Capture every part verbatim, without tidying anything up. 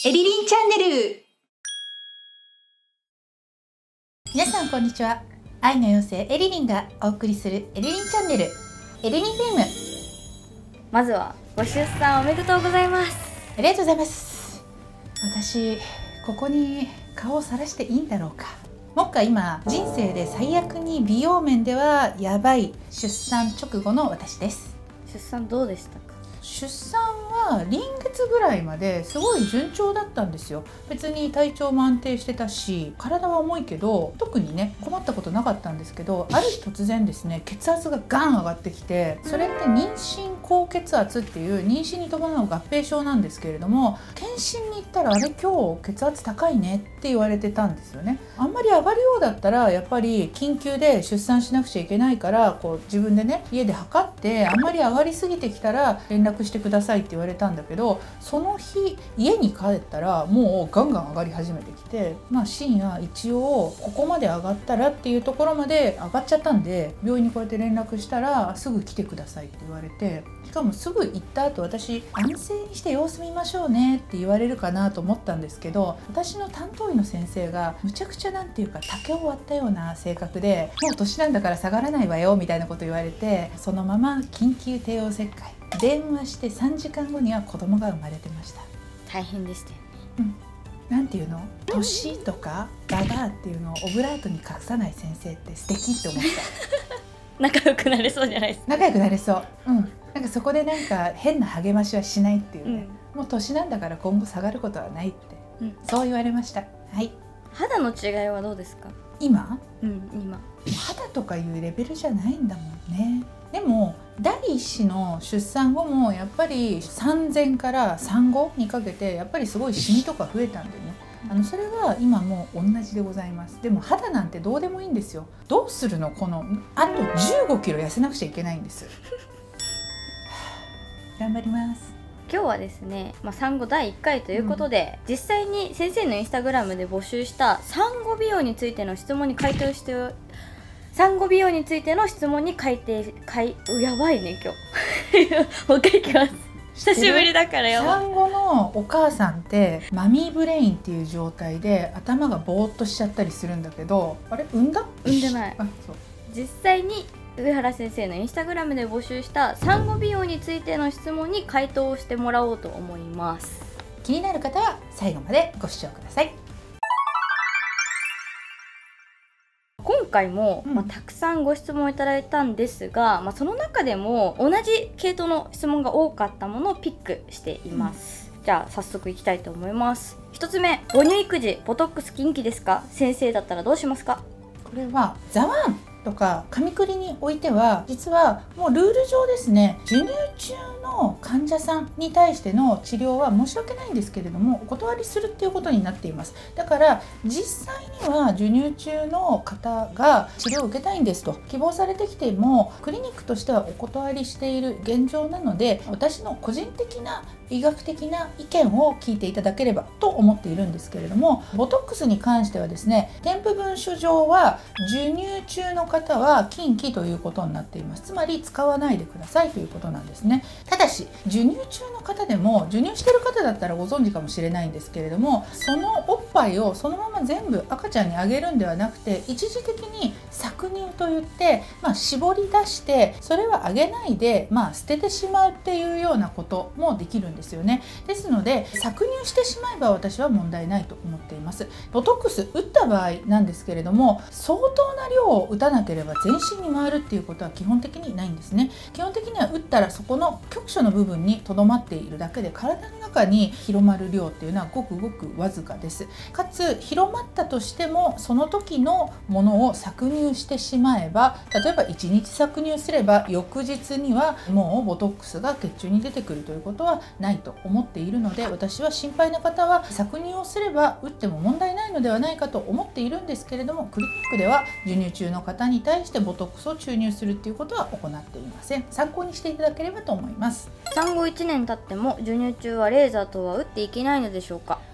エリリンチャンネル。 皆さんこんにちは。愛の妖精エリリンがお送りするエリリンチャンネルエリリンフェイム。 まずはご出産おめでとうございます。 ありがとうございます。私ここに顔をさらしていいんだろうか。もっか今人生で最悪に美容面ではやばい出産直後の私です。 出産どうでしたか？ 出産は臨月ぐらいまですごい順調だったんですよ。別に体調も安定してたし、体は重いけど特にね困ったことなかったんですけど、ある日突然ですね血圧がガン上がってきて、それって妊娠高血圧っていう妊娠に伴う合併症なんですけれども、検診に行ったらあれ今日血圧高いねって言われてたんですよね。あんまり上がるようだったらやっぱり緊急で出産しなくちゃいけないから、こう自分でね家で測って、あんまり上がりすぎてきたら連絡してくださいって言われたんだけど、その日家に帰ったらもうガンガン上がり始めてきて、まあ深夜一応ここまで上がったらっていうところまで上がっちゃったんで、病院にこうやって連絡したらすぐ来てくださいって言われて、しかもすぐ行った後私安静にして様子見ましょうねって言われるかなと思ったんですけど、私の担当医の先生がむちゃくちゃなんていうか竹を割ったような性格で、もう年なんだから下がらないわよみたいなこと言われて、そのまま緊急帝王切開、電話してさんじかんごには子供が生まれてました。 大変でしたよね。 うん、なんていうの、年とかババアっていうのをオブラートに隠さない先生って素敵って思った。 仲良くなれそうじゃないですか。 仲良くなれそう。うん。なんかそこでなんか変な励ましはしないっていうね。うん、もう年なんだから今後下がることはないって、うん、そう言われました。はい。 肌の違いはどうですか？ 今？ うん、今。 肌とかいうレベルじゃないんだもんね。でも第一子の出産後もやっぱり産前から産後にかけてやっぱりすごいシミとか増えたんでね、あのそれは今も同じでございます。でも肌なんてどうでもいいんですよ。どうするの、このあとじゅうごキロ痩せなくちゃいけないんです。頑張ります。 今日はですね、まあ、産後だいいっかいということで、うん、実際に先生のインスタグラムで募集した産後美容についての質問に回答して産後美容についての質問に回答かいやばいね今日もう一回いきます。久しぶりだからよ。 産後のお母さんってマミーブレインっていう状態で頭がぼーっとしちゃったりするんだけど、あれ産んだ？ 産んでない。 あ、そう。 実際に上原先生のインスタグラムで募集した産後美容についての質問に回答をしてもらおうと思います。 気になる方は最後までご視聴ください。 今回も、うん、まあ、たくさんご質問いただいたんですが、まあ、その中でも同じ系統の質問が多かったものをピックしています。うん、じゃあ早速いきたいと思います。ひとつめ、母乳育児ボトックス禁忌ですか？先生だったらどうしますか？ これはザワンとか紙くりにおいては実はもうルール上ですね、授乳中の患者さんに対しての治療は申し訳ないんですけれどもお断りするっていうことになっています。だから実際には授乳中の方が治療を受けたいんですと希望されてきてもクリニックとしてはお断りしている現状なので、私の個人的な医学的な意見を聞いていただければと思っているんですけれども、ボトックスに関してはですね、添付文書上は授乳中の方は禁忌ということになっています。つまり使わないでくださいということなんですね。ただし授乳中の方でも、授乳してる方だったらご存知かもしれないんですけれども、そのおっぱいをそのまま全部赤ちゃんにあげるんではなくて、一時的に搾乳といって、まあ、絞り出してそれはあげないで、まあ、捨ててしまうっていうようなこともできるんですよね。ですので搾乳してしまえば私は問題ないと思っています。ボトックス打った場合なんですけれども、相当な量を打たなければ全身に回るっていうことは基本的にないんですね。基本的には打ったらそこの局所の部分にとどまっているだけで、体の中に広まる量っていうのはごくごくわずかです。かつ広まったとしてもその時のものを搾乳してしまえば、例えばいちにち搾乳すれば翌日にはもうボトックスが血中に出てくるということはないと思っているので、私は心配な方は搾乳をすれば打っても問題ないのではないかと思っているんですけれども、クリニックでは授乳中の方に対してボトックスを注入するっていうことは行っていません。参考にしていただければと思います。 産後いちねん経っても授乳中はレーザー等は打っていけないのでしょうか？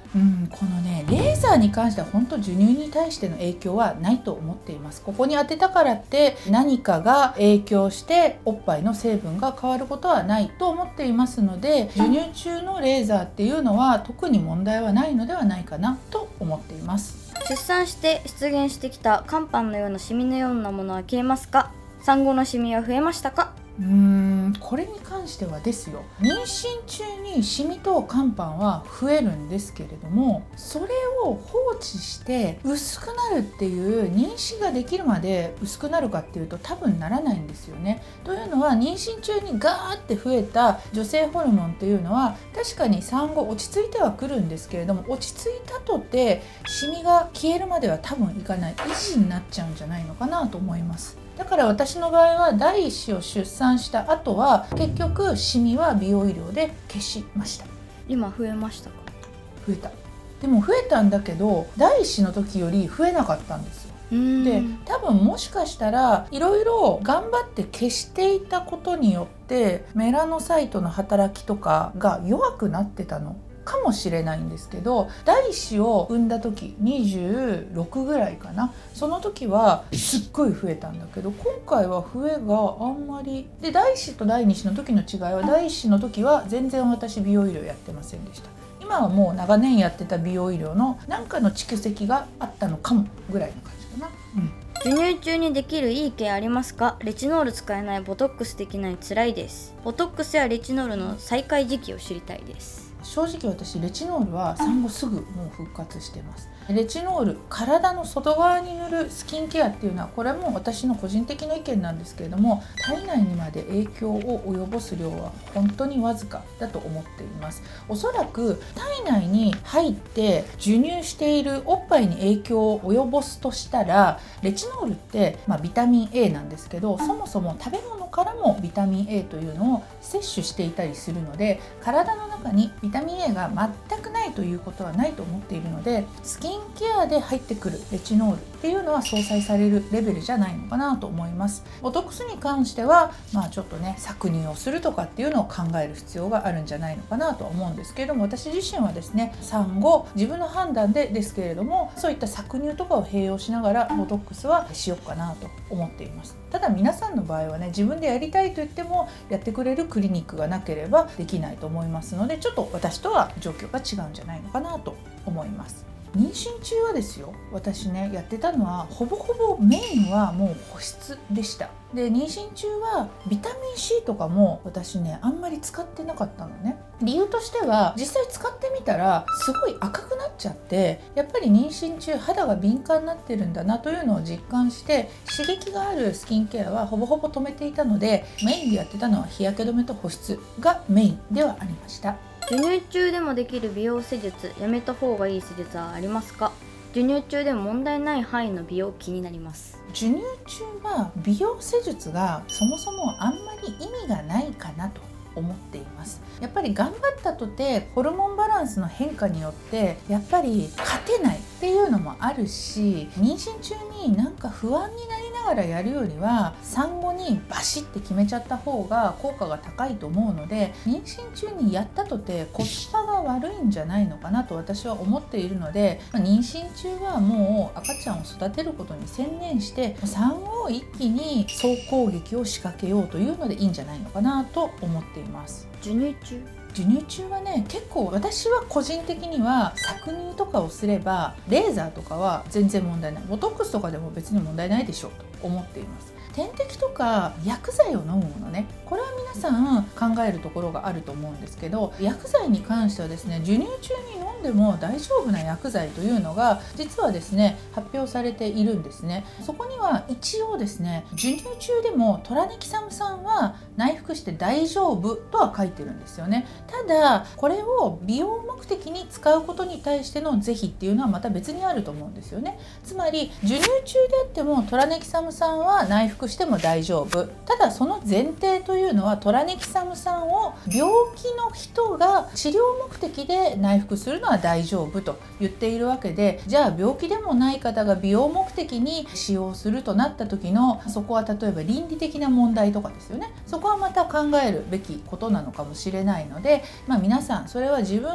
うん、このねレーザーに関しては本当授乳に対しての影響はないと思っています。ここに当てたからって何かが影響しておっぱいの成分が変わることはないと思っていますので、授乳中のレーザーっていうのは特に問題はないのではないかなと思っています。 出産して出現してきた肝斑のようなシミのようなものは消えますか？産後のシミは増えましたか？ うーんこれに関してはですよ、妊娠中にシミと肝斑は増えるんですけれども、それを放置して薄くなるっていう妊娠ができるまで薄くなるかっていうと多分ならないんですよね。というのは妊娠中にガーって増えた女性ホルモンっていうのは確かに産後落ち着いてはくるんですけれども、落ち着いたとてシミが消えるまでは多分いかない、維持になっちゃうんじゃないのかなと思います。だから私の場合は第一子を出産した後は結局シミは美容医療で消しました。 今増えましたか？ 増えた。でも増えたんだけど第一子の時より増えなかったんですよ。で多分もしかしたらいろいろ頑張って消していたことによってメラノサイトの働きとかが弱くなってたのかもしれないんですけど、第一子を産んだ時にじゅうろくぐらいかな、その時はすっごい増えたんだけど今回は増えがあんまりで、第一子と第二子の時の違いは第一子の時は全然私美容医療やってませんでした。今はもう長年やってた美容医療の何かの蓄積があったのかもぐらいの感じかな。うん授乳中にできるいいケアありますか？レチノール使えない、ボトックスできない、辛いです。ボトックスやレチノールの再開時期を知りたいです。 正直私レチノールは産後すぐもう復活してます。レチノール体の外側に塗るスキンケアっていうのはこれも私の個人的な意見なんですけれども、体内にまで影響を及ぼす量は本当にわずかだと思っています。おそらく体内に入って授乳しているおっぱいに影響を及ぼすとしたら、レチノールって、まあ、ビタミン A なんですけど、そもそも食べ物からもビタミン A というのを摂取していたりするので、体の中にビタミン A が全くないということはないと思っているので、スキンケアで入ってくるレチノールっていうのは相殺されるレベルじゃないのかなと思います。ボトックスに関してはまあちょっとね搾乳をするとかっていうのを考える必要があるんじゃないのかなとは思うんですけれども、私自身はですね産後自分の判断でですけれども、そういった搾乳とかを併用しながらボトックスはしようかなと思っています。ただ皆さんの場合はね、自分でやりたいと言ってもやってくれるクリニックがなければできないと思いますので、ちょっと私とは状況が違うんじゃないのかなと思います。妊娠中はですよ、私ねやってたのはほぼほぼメインはもう保湿でした。で妊娠中はビタミン C とかも私ねあんまり使ってなかったのね。理由としては実際使ってみたらすごい赤くなっちゃって、やっぱり妊娠中肌が敏感になってるんだなというのを実感して、刺激があるスキンケアはほぼほぼ止めていたので、メインでやってたのは日焼け止めと保湿がメインではありました。 授乳中でもできる美容施術、やめた方がいい施術はありますか？授乳中でも問題ない範囲の美容気になります。 授乳中は美容施術がそもそもあんまり意味がないかなと思っています。やっぱり頑張ったとてホルモンバランスの変化によってやっぱり勝てないっていうのもあるし、妊娠中になんか不安になりながらやるよりは産後にバシッて決めちゃった方が効果が高いと思うので、妊娠中にやったとてコスパが悪いんじゃないのかなと私は思っているので、妊娠中はもう赤ちゃんを育てることに専念して産後を一気に総攻撃を仕掛けようというのでいいんじゃないのかなと思っています。 授乳中授乳中はね結構私は個人的には搾乳とかをすればレーザーとかは全然問題ない、ボトックスとかでも別に問題ないでしょうと思っています。点滴とか薬剤を飲むものね、これは皆さん考えるところがあると思うんですけど、薬剤に関してはですね授乳中に飲んでも大丈夫な薬剤というのが実はですね発表されているんですね。そこには一応ですね授乳中でもトラネキサム酸は内服して大丈夫とは書いてるんですよね。ただこれを美容目的に使うことに対しての是非っていうのはまた別にあると思うんですよね。つまり授乳中であってもトラネキサム酸は内服しても大丈夫、ただその前提というのはトラネキサム酸を病気の人が治療目的で内服するのは大丈夫と言っているわけで、じゃあ病気でもない方が美容目的に使用するとなった時のそこは例えば倫理的な問題とかですよね。そこはまた考えるべきことなのかもしれないので、まあ、皆さんそれは自分自身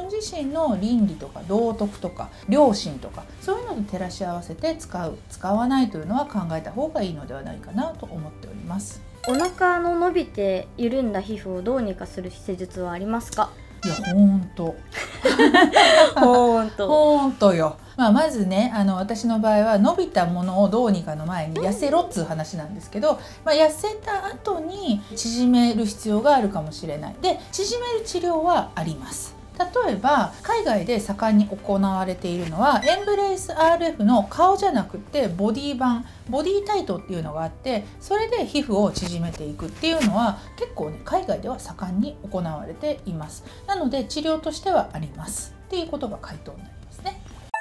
体の倫理とか道徳とか良心とか、そういうのと照らし合わせて使う使わないというのは考えた方がいいのではないかなと思っております。 お腹の伸びて緩んだ皮膚をどうにかする施術はありますか？ いやほんとほんとほんとよ。まあ、まずね、あの私の場合は伸びたものをどうにかの前に痩せろっつう話なんですけど、まあ、痩せた後に縮める必要があるかもしれない。で、縮める治療はあります。例えば海外で盛んに行われているのはエンブレイス アールエフ の顔じゃなくてボディ版、ボディタイトっていうのがあって、それで皮膚を縮めていくっていうのは結構ね、海外では盛んに行われています。なので治療としてはありますっていうことが回答になりますね。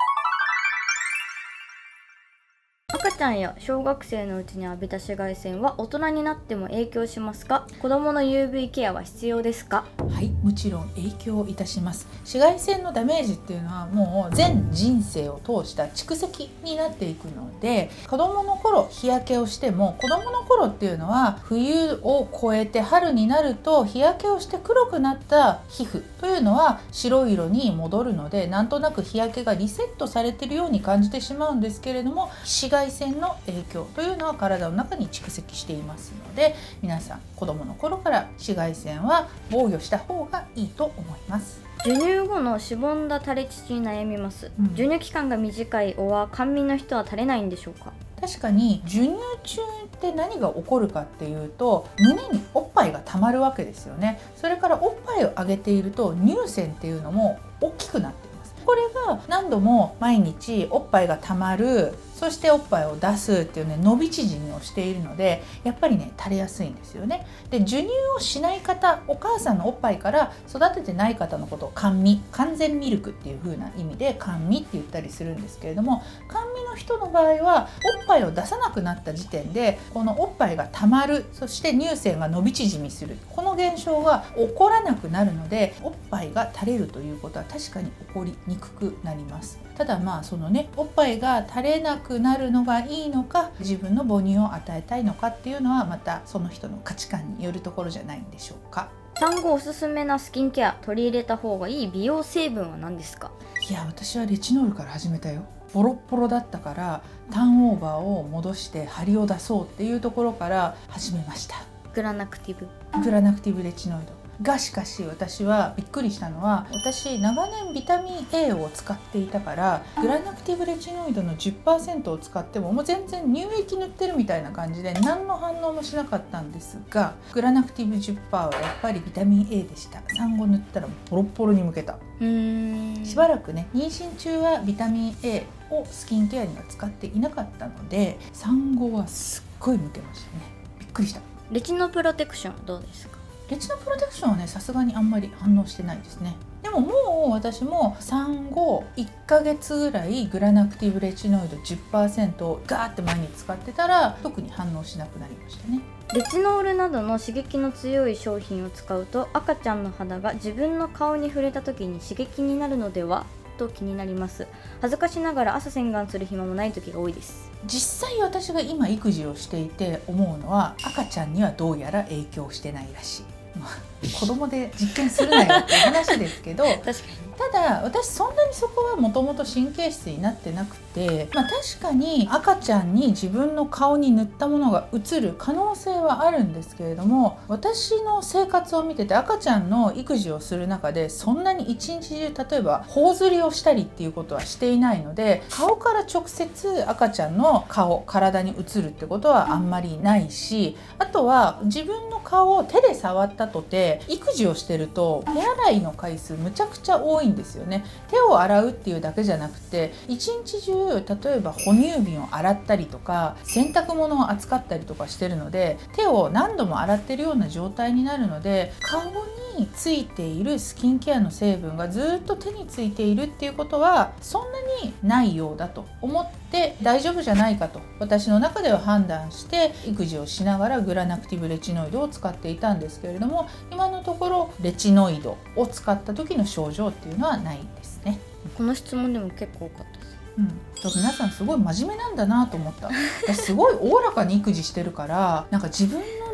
赤ちゃんや小学生のうちに浴びた紫外線は大人になっても影響しますか？子どもの ユーブイ ケアは必要ですか？ はい、もちろん影響いたします。紫外線のダメージっていうのはもう全人生を通した蓄積になっていくので、子どもの頃日焼けをしても、子どもの頃っていうのは冬を越えて春になると日焼けをして黒くなった皮膚というのは白色に戻るので、なんとなく日焼けがリセットされているように感じてしまうんですけれども、紫外線の影響というのは体の中に蓄積していますので、皆さん子どもの頃から紫外線は防御した方がいいと思います。 授乳後のしぼんだ垂れ乳に悩みます、うん、授乳期間が短いおは甘味の人は垂れないんでしょうか？ 確かに授乳中って何が起こるかっていうと、胸におっぱいがたまるわけですよね。それからおっぱいをあげていると乳腺っていうのも大きくなっています。これが何度も毎日おっぱいがたまる、そしておっぱいを出すっていうね、伸び縮みをしているので、やっぱりね垂れやすいんですよね。で、授乳をしない方、お母さんのおっぱいから育ててない方のことを甘味、完全ミルクっていう風な意味で甘味って言ったりするんですけれども、甘味の人の場合はおっぱいを出さなくなった時点でこのおっぱいがたまる、そして乳腺が伸び縮みする、この現象が起こらなくなるので、おっぱいが垂れるということは確かに起こりにくくなります。ただまあそのね、おっぱいが垂れなくなるのがいいのか、自分の母乳を与えたいのかっていうのはまたその人の価値観によるところじゃないんでしょうか。 産後おすすめなスキンケア、取り入れた方がいい美容成分は何ですか？ いや、私はレチノールから始めたよ。ボロッボロだったからターンオーバーを戻して張りを出そうっていうところから始めました。 グラナクティブグラナクティブレチノイドが、しかし私はびっくりしたのは、私長年ビタミン エー を使っていたから、グラナクティブレチノイドの じゅっパーセント を使ってももう全然乳液塗ってるみたいな感じで何の反応もしなかったんですが、グラナクティブ じゅっパーセント はやっぱりビタミン エー でした。産後塗ったらボロッボロにむけた。 うーん、 しばらくね、妊娠中はビタミン エー をスキンケアには使っていなかったので、産後はすっごいむけましたね。びっくりした。 レチノプロテクションどうですか？ レチノプロテクションはね、さすがにあんまり反応してないですね。でももう私も産後いっかげつぐらいグラナクティブレチノイド じゅっパーセント をガーって毎日使ってたら特に反応しなくなりましたね。 レチノールなどの刺激の強い商品を使うと、赤ちゃんの肌が自分の顔に触れた時に刺激になるのではと気になります。恥ずかしながら朝洗顔する暇もない時が多いです。 実際私が今育児をしていて思うのは、赤ちゃんにはどうやら影響してないらしい。まあ、子供で実験するなよっていう話ですけど確かに。 ただ私そんなにそこはもともと神経質になってなくて、まあ、確かに赤ちゃんに自分の顔に塗ったものが移る可能性はあるんですけれども、私の生活を見てて赤ちゃんの育児をする中でそんなに一日中例えば頬ずりをしたりっていうことはしていないので、顔から直接赤ちゃんの顔体に移るってことはあんまりないし、あとは自分の顔を手で触ったとて育児をしてると手洗いの回数むちゃくちゃ多いんですよね。手を洗うっていうだけじゃなくて、一日中例えば哺乳瓶を洗ったりとか洗濯物を扱ったりとかしてるので、手を何度も洗ってるような状態になるので、顔についているスキンケアの成分がずっと手についているっていうことはそんなにないようだと思って大丈夫じゃないかと私の中では判断して育児をしながらグラナクティブレチノイドを使っていたんですけれども、今のところレチノイドを使った時の症状っていうのはないですね。 この質問でも結構多かったです。 うん、ちょっと皆さんすごい真面目なんだなと思った。私すごいおおらかに育児してるから、なんか自分の塗っ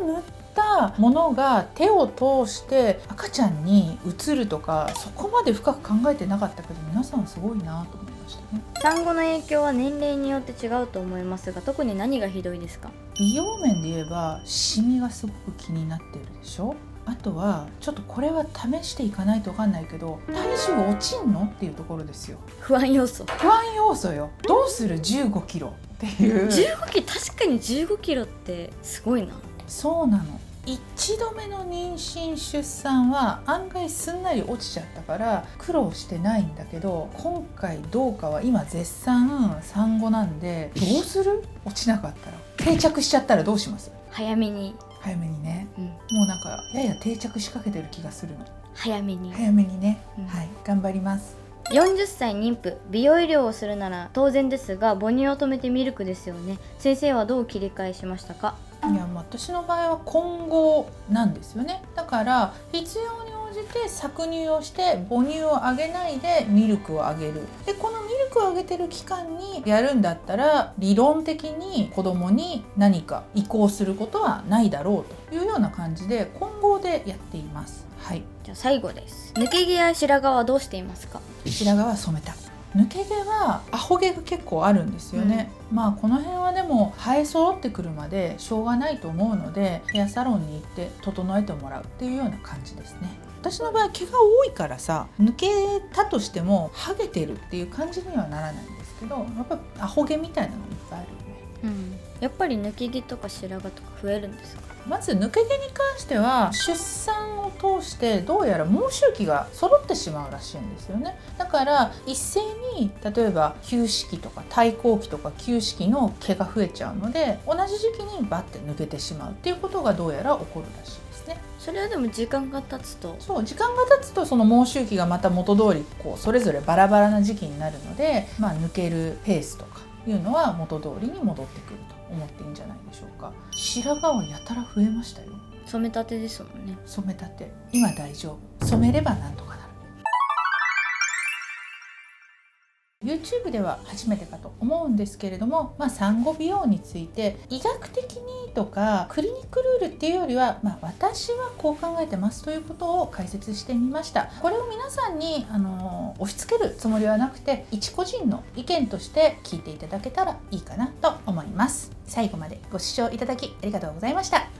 ったものが手を通して赤ちゃんに移るとか、そこまで深く考えてなかったけど、皆さんすごいなと思いましたね。 産後の影響は年齢によって違うと思いますが、特に何がひどいですか？ 美容面で言えばシミがすごく気になってるでしょ。あとはちょっとこれは試していかないと分かんないけど、体重落ちんのっていうところですよ。 不安要素。 不安要素よ。どうするじゅうごキロっていう。 じゅうごキロ、確かにじゅうごキロってすごいな。 そうなの。一度目の妊娠出産は案外すんなり落ちちゃったから苦労してないんだけど、今回どうかは今絶賛産後なんで、どうする？落ちなかったら定着しちゃったらどうします？ 早めに。 早めにね、 うん、 もうなんかやや定着しかけてる気がするの。 早めに早めにね、 うん、 はい、頑張ります。 よんじゅっさい妊婦、美容医療をするなら当然ですが、母乳を止めてミルクですよね。先生はどう切り替えしましたか？ いや、私の場合は混合なんですよね。だから必要に応じて搾乳をして母乳をあげないでミルクをあげる。でこのミルクをあげてる期間にやるんだったら、理論的に子供に何か移行することはないだろうというような感じで混合でやっています。はい。 じゃあ最後です。抜け毛や白髪はどうしていますか？ 白髪は染めた。抜け毛はアホ毛が結構あるんですよね、うん、まあこの辺はでも生え揃ってくるまでしょうがないと思うので、ヘアサロンに行って整えてもらうっていうような感じですね。私の場合毛が多いからさ、抜けたとしてもハゲてるっていう感じにはならないんですけど、やっぱアホ毛みたいなのいっぱいあるよね。 うん、やっぱり抜け毛とか白髪とか増えるんですか？ まず抜け毛に関しては出産を通してどうやら毛周期が揃ってしまうらしいんですよね。だから一斉に例えば休止期とか胎後期とか休止期の毛が増えちゃうので、同じ時期にバッて抜けてしまうっていうことがどうやら起こるらしいですね。 それはでも時間が経つとそう時間が経つとその毛周期がまた元通りこうそれぞれバラバラな時期になるので、まあ、抜けるペースとかいうのは元通りに戻ってくると思っていいんじゃないでしょうか。白髪はやたら増えましたよ。 染めたてですもんね。 染めたて。今大丈夫。染めればなんとかなる。YouTube では初めてかと思うんですけれども、まあ、産後美容について医学的にとかクリニックルールっていうよりは、まあ、私はこう考えてますということを解説してみました。これを皆さんにあの押し付けるつもりはなくて、一個人の意見として聞いていただけたらいいかなと思います。最後までご視聴いただきありがとうございました。